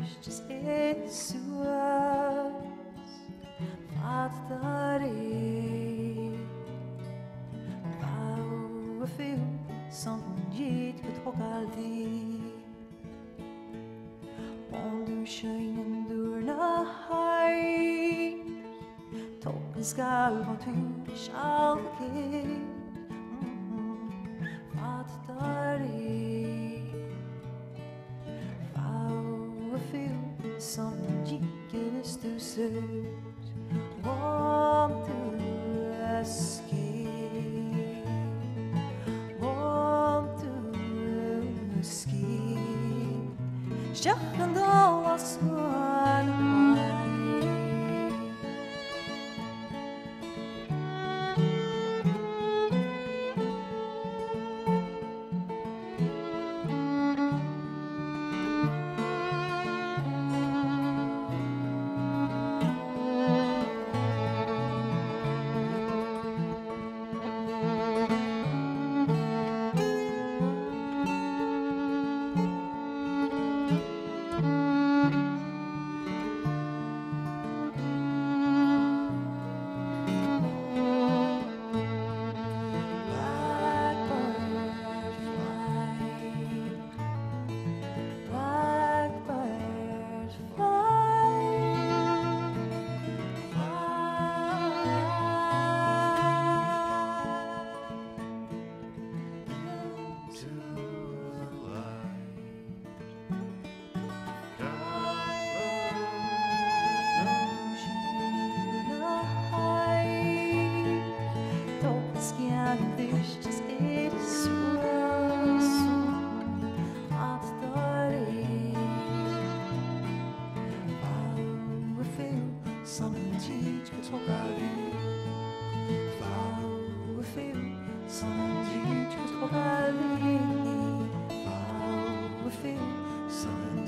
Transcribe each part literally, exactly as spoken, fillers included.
vistes e suas fatare Pau a fil som dit que trokaldi Om du skøyen durna hei Toppen skal vara tur sjalke Fatare Som gickes du söt Want to escape Want to escape Stjärnan dalar svan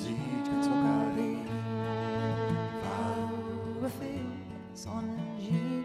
Son